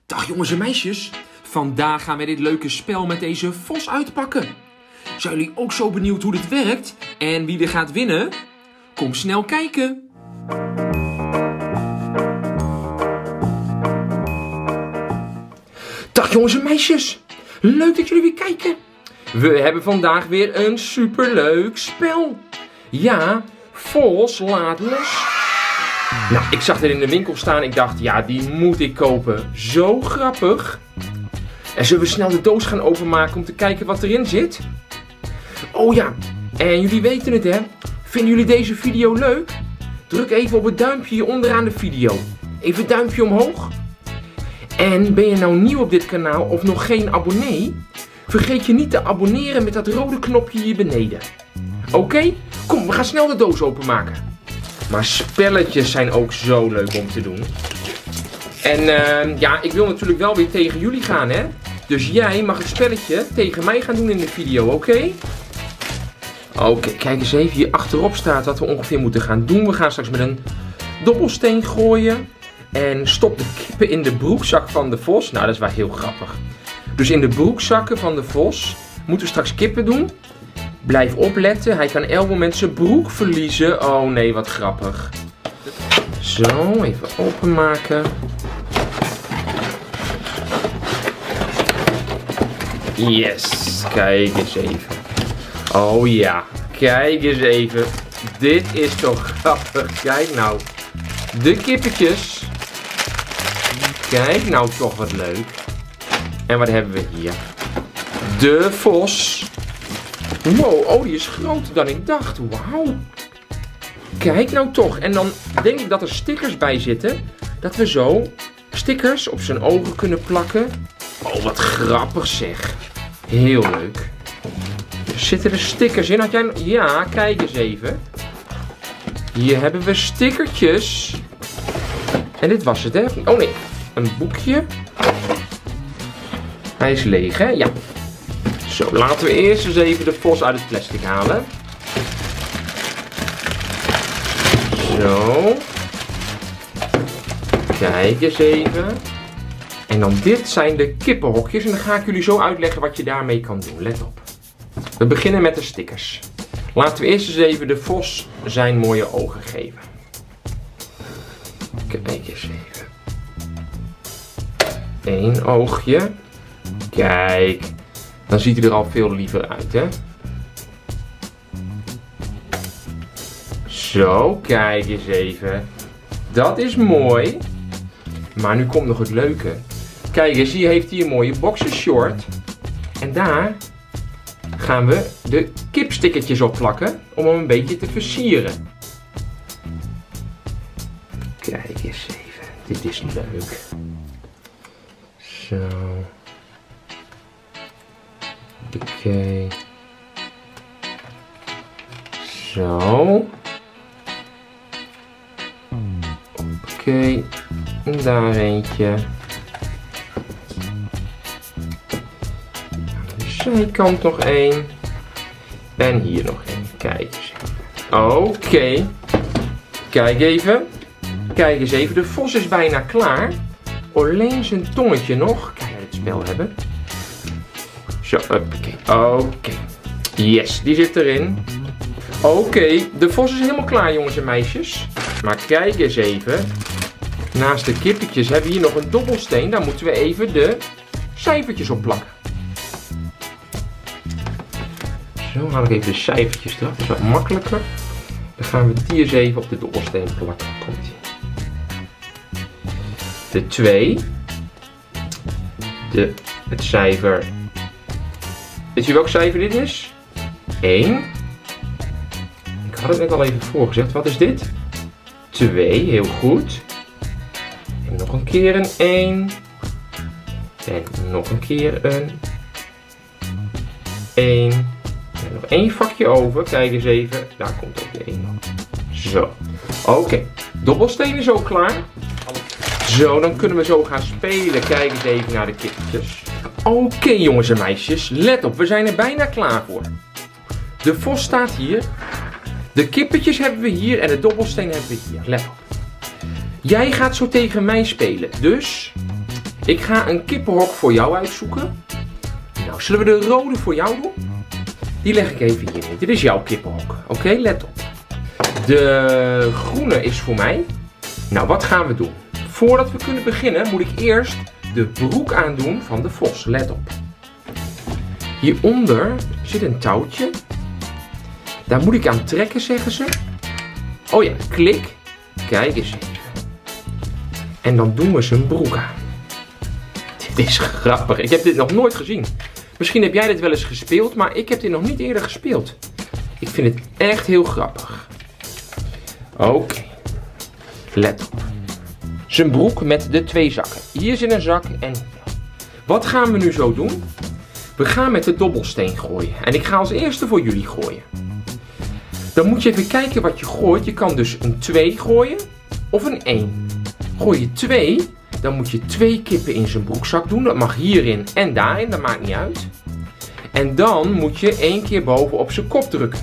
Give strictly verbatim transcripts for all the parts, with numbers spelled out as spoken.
Dag jongens en meisjes, vandaag gaan wij dit leuke spel met deze vos uitpakken. Zijn jullie ook zo benieuwd hoe dit werkt en wie er gaat winnen? Kom snel kijken! Dag jongens en meisjes, leuk dat jullie weer kijken. We hebben vandaag weer een superleuk spel. Ja, Vos laat los. Nou, ik zag dit in de winkel staan. Ik dacht, ja, die moet ik kopen. Zo grappig. En zullen we snel de doos gaan openmaken om te kijken wat erin zit? Oh ja, en jullie weten het hè. Vinden jullie deze video leuk? Druk even op het duimpje hier onderaan de video. Even duimpje omhoog. En ben je nou nieuw op dit kanaal of nog geen abonnee? Vergeet je niet te abonneren met dat rode knopje hier beneden. Oké? Okay? Kom, we gaan snel de doos openmaken. Maar spelletjes zijn ook zo leuk om te doen. En uh, ja, ik wil natuurlijk wel weer tegen jullie gaan, hè. Dus jij mag het spelletje tegen mij gaan doen in de video, oké? Okay? Oké, okay, kijk eens even. Hier achterop staat wat we ongeveer moeten gaan doen. We gaan straks met een dobbelsteen gooien. En stop de kippen in de broekzak van de vos. Nou, dat is wel heel grappig. Dus in de broekzakken van de vos moeten we straks kippen doen. Blijf opletten, hij kan elk moment zijn broek verliezen. Oh nee, wat grappig. Zo, even openmaken. Yes, kijk eens even. Oh ja, kijk eens even. Dit is toch grappig. Kijk nou, de kippetjes. Kijk nou toch wat leuk. En wat hebben we hier? De vos. Wow, oh die is groter dan ik dacht. Wauw. Kijk nou toch. En dan denk ik dat er stickers bij zitten. Dat we zo stickers op zijn ogen kunnen plakken. Oh, wat grappig zeg. Heel leuk. Zitten er stickers in? Had jij... Ja, kijk eens even. Hier hebben we stickertjes. En dit was het hè? Oh nee, een boekje. Hij is leeg hè? Ja. Zo, laten we eerst eens even de vos uit het plastic halen. Zo. Kijk eens even. En dan dit zijn de kippenhokjes. En dan ga ik jullie zo uitleggen wat je daarmee kan doen. Let op. We beginnen met de stickers. Laten we eerst eens even de vos zijn mooie ogen geven. Kijk eens even. Eén oogje. Kijk. Dan ziet hij er al veel liever uit, hè? Zo, kijk eens even. Dat is mooi. Maar nu komt nog het leuke. Kijk eens, hier heeft hij een mooie boxershort. En daar gaan we de kipstickertjes op plakken om hem een beetje te versieren. Kijk eens even. Dit is leuk. Zo. Oké. Okay. Zo. Oké. Okay. En daar eentje. Aan de zijkant nog één. En hier nog één. Kijk eens. Oké. Okay. Kijk even. Kijk eens even. De vos is bijna klaar. Alleen zijn tongetje nog. Kan je het spel hebben? Zo, oké. Oké. Okay. Yes, die zit erin. Oké, okay. De vos is helemaal klaar, jongens en meisjes. Maar kijk eens even. Naast de kippetjes hebben we hier nog een dobbelsteen. Daar moeten we even de cijfertjes op plakken. Zo, haal ik even de cijfertjes eraf. Dat is wat makkelijker. Dan gaan we die eens even op de dobbelsteen plakken. Komt ie. De twee. De, het cijfer. Weet je welk cijfer dit is? één. Ik had het net al even voorgezegd. Wat is dit? twee, heel goed. En nog een keer een één. En nog een keer een één. En nog één vakje over. Kijk eens even. Daar komt ook de één. Zo. Oké. Okay. Dobbelsteen is ook klaar. Zo, dan kunnen we zo gaan spelen. Kijk eens even naar de kippetjes. Oké okay, jongens en meisjes, let op, we zijn er bijna klaar voor. De vos staat hier. De kippetjes hebben we hier en de dobbelsteen hebben we hier. Let op. Jij gaat zo tegen mij spelen, dus Ik ga een kippenhok voor jou uitzoeken. Nou, zullen we de rode voor jou doen? Die leg ik even hierin. Dit is jouw kippenhok. Oké, okay, let op. De groene is voor mij. Nou, wat gaan we doen? Voordat we kunnen beginnen moet ik eerst de broek aandoen van de vos. Let op. Hieronder zit een touwtje. Daar moet ik aan trekken, zeggen ze. Oh ja, klik. Kijk eens even. En dan doen we zijn broek aan. Dit is grappig. Ik heb dit nog nooit gezien. Misschien heb jij dit wel eens gespeeld, maar ik heb dit nog niet eerder gespeeld. Ik vind het echt heel grappig. Oké. Okay. Let op. Zijn broek met de twee zakken. Hier zit een zak en... Wat gaan we nu zo doen? We gaan met de dobbelsteen gooien. En ik ga als eerste voor jullie gooien. Dan moet je even kijken wat je gooit. Je kan dus een twee gooien of een één. Gooi je twee, dan moet je twee kippen in zijn broekzak doen. Dat mag hierin en daarin, dat maakt niet uit. En dan moet je één keer boven op zijn kop drukken.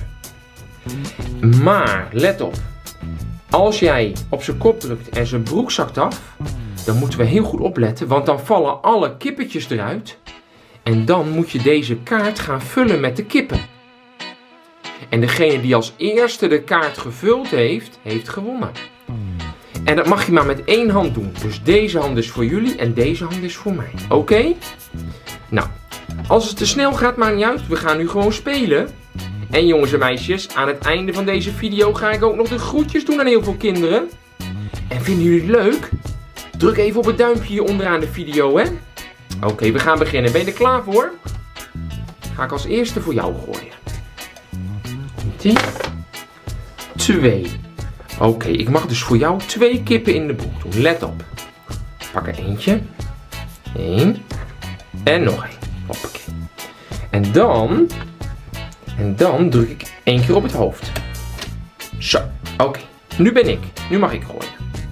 Maar, let op. Als jij op zijn kop drukt en zijn broek zakt af, dan moeten we heel goed opletten, want dan vallen alle kippetjes eruit. En dan moet je deze kaart gaan vullen met de kippen. En degene die als eerste de kaart gevuld heeft, heeft gewonnen. En dat mag je maar met één hand doen. Dus deze hand is voor jullie en deze hand is voor mij. Oké? Okay? Nou, als het te snel gaat, maakt niet uit. We gaan nu gewoon spelen. En jongens en meisjes, aan het einde van deze video ga ik ook nog de groetjes doen aan heel veel kinderen. En vinden jullie het leuk? Druk even op het duimpje hier onderaan de video, hè? Oké, okay, we gaan beginnen. Ben je er klaar voor? Ga ik als eerste voor jou gooien. Komt-ie? Twee. Oké, okay, ik mag dus voor jou twee kippen in de broek doen. Let op. Pak er eentje. Eén. En nog één. Hoppakee. En dan... En dan druk ik één keer op het hoofd. Zo. Oké. Okay. Nu ben ik. Nu mag ik gooien.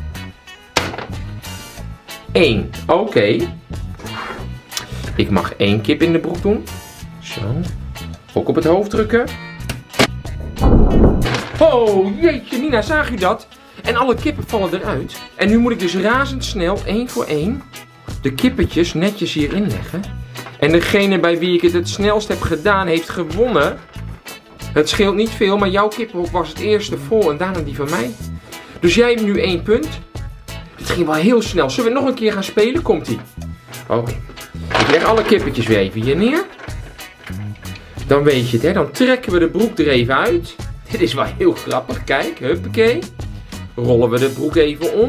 Eén. Oké. Okay. Ik mag één kip in de broek doen. Zo. Ook op het hoofd drukken. Oh, jeetje, Nina, zag u dat? En alle kippen vallen eruit. En nu moet ik dus razendsnel, één voor één, de kippetjes netjes hierin leggen. En degene bij wie ik het het snelst heb gedaan, heeft gewonnen. Het scheelt niet veel, maar jouw kippenhok was het eerste vol en daarna die van mij. Dus jij hebt nu één punt. Dit ging wel heel snel. Zullen we nog een keer gaan spelen? Komt-ie. Oké. Okay. Ik leg alle kippetjes weer even hier neer. Dan weet je het, hè. Dan trekken we de broek er even uit. Dit is wel heel grappig. Kijk, huppakee. Rollen we de broek even om.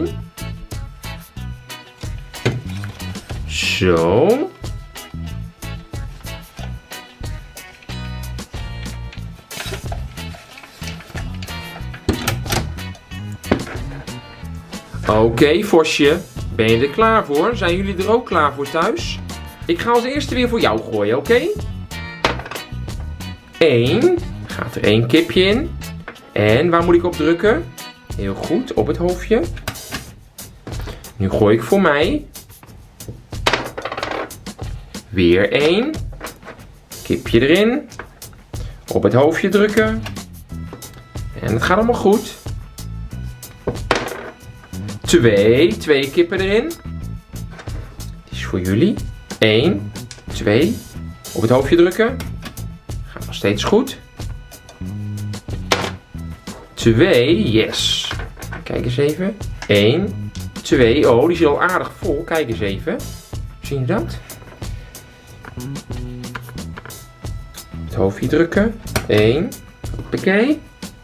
Zo. Oké, okay, Vosje. Ben je er klaar voor? Zijn jullie er ook klaar voor thuis? Ik ga als eerste weer voor jou gooien, oké? Okay? Eén. Gaat er één kipje in. En waar moet ik op drukken? Heel goed, op het hoofdje. Nu gooi ik voor mij. Weer één. Kipje erin. Op het hoofdje drukken. En het gaat allemaal goed. Twee. Twee kippen erin. Die is voor jullie. Eén. Twee. Op het hoofdje drukken. Gaat nog steeds goed. Twee. Yes. Kijk eens even. Eén. Twee. Oh, die is al aardig vol. Kijk eens even. Zie je dat? Het hoofdje drukken. Eén. Hoppakee.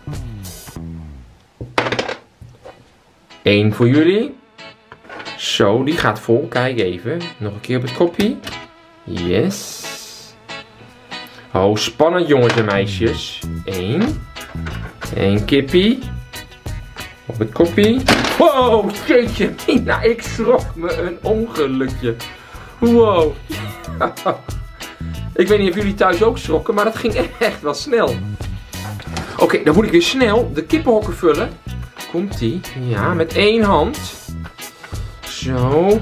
Eén voor jullie. Zo, die gaat vol. Kijk even. Nog een keer op het kopje. Yes. Oh, spannend jongens en meisjes. Eén. Eén kippie. Op het kopje. Wow, jeetje. Nou, ik schrok me een ongelukje. Wow. Ik weet niet of jullie thuis ook schrokken, maar dat ging echt wel snel. Oké, okay, dan moet ik weer snel de kippenhokken vullen. Komt-ie? Ja, met één hand. Zo.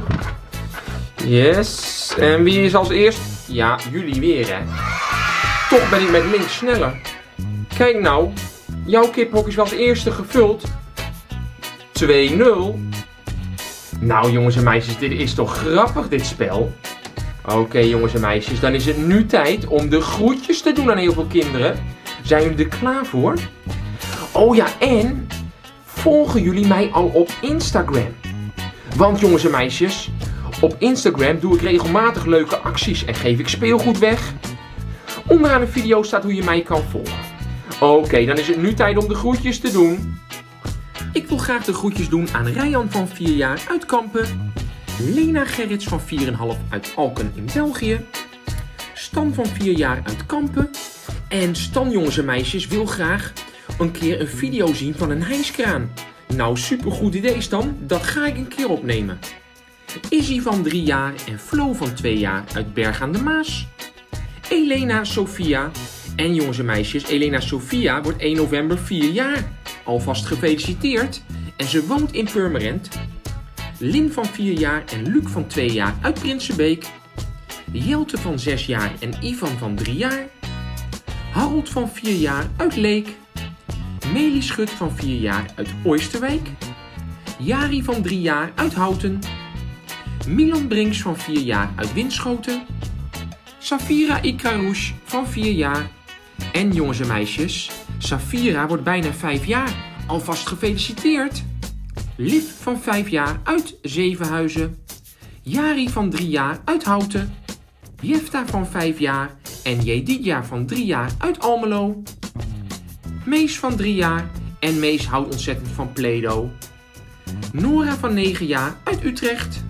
Yes. En wie is als eerst? Ja, jullie weer, hè. Toch ben ik met links sneller. Kijk nou. Jouw kippenhok is wel als eerste gevuld. twee nul. Nou jongens en meisjes, dit is toch grappig dit spel? Oké okay, jongens en meisjes, dan is het nu tijd om de groetjes te doen aan heel veel kinderen. Zijn jullie er klaar voor? Oh ja, en volgen jullie mij al op Instagram? Want jongens en meisjes, op Instagram doe ik regelmatig leuke acties en geef ik speelgoed weg. Onderaan de video staat hoe je mij kan volgen. Oké, okay, dan is het nu tijd om de groetjes te doen. Ik wil graag de groetjes doen aan Rijan van vier jaar uit Kampen. Lena Gerrits van vier komma vijf uit Alken in België. Stan van vier jaar uit Kampen. En Stan, jongens en meisjes, wil graag een keer een video zien van een hijskraan. Nou, supergoed idee Stan, dat ga ik een keer opnemen. Izzy van drie jaar en Flo van twee jaar uit Berg aan de Maas. Elena Sophia. En jongens en meisjes, Elena Sophia wordt één november vier jaar. Alvast gefeliciteerd. En ze woont in Purmerend. Lin van vier jaar en Luc van twee jaar uit Prinsenbeek. Jelte van zes jaar en Ivan van drie jaar. Harold van vier jaar uit Leek. Melie Schut van vier jaar uit Oosterwijk. Jari van drie jaar uit Houten. Milan Brinks van vier jaar uit Winschoten. Safira Ikarouche van vier jaar. En jongens en meisjes, Safira wordt bijna vijf jaar. Alvast gefeliciteerd. Liv van vijf jaar uit Zevenhuizen. Jari van drie jaar uit Houten. Jefta van vijf jaar en Jedidja van drie jaar uit Almelo. Mees van drie jaar en Mees houdt ontzettend van Play-Doh. Nora van negen jaar uit Utrecht.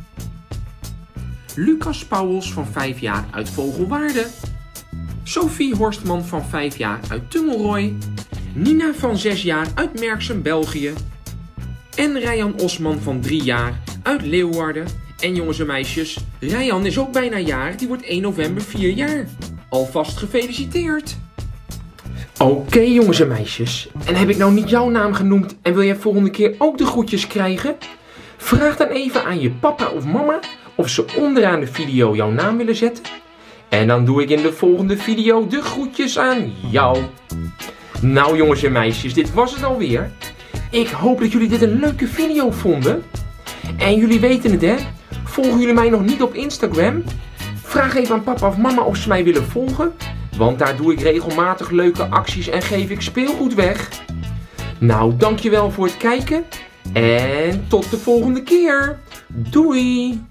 Lucas Pauwels van vijf jaar uit Vogelwaarde. Sophie Horstman van vijf jaar uit Tungelrooy. Nina van zes jaar uit Merksem, België. En Rijan Osman van drie jaar uit Leeuwarden. En jongens en meisjes, Rijan is ook bijna jaar, die wordt één november vier jaar. Alvast gefeliciteerd. Oké okay, jongens en meisjes, en heb ik nou niet jouw naam genoemd en wil jij volgende keer ook de groetjes krijgen? Vraag dan even aan je papa of mama of ze onderaan de video jouw naam willen zetten. En dan doe ik in de volgende video de groetjes aan jou. Nou jongens en meisjes, dit was het alweer. Ik hoop dat jullie dit een leuke video vonden. En jullie weten het hè, volgen jullie mij nog niet op Instagram? Vraag even aan papa of mama of ze mij willen volgen. Want daar doe ik regelmatig leuke acties en geef ik speelgoed weg. Nou, dankjewel voor het kijken. En tot de volgende keer. Doei!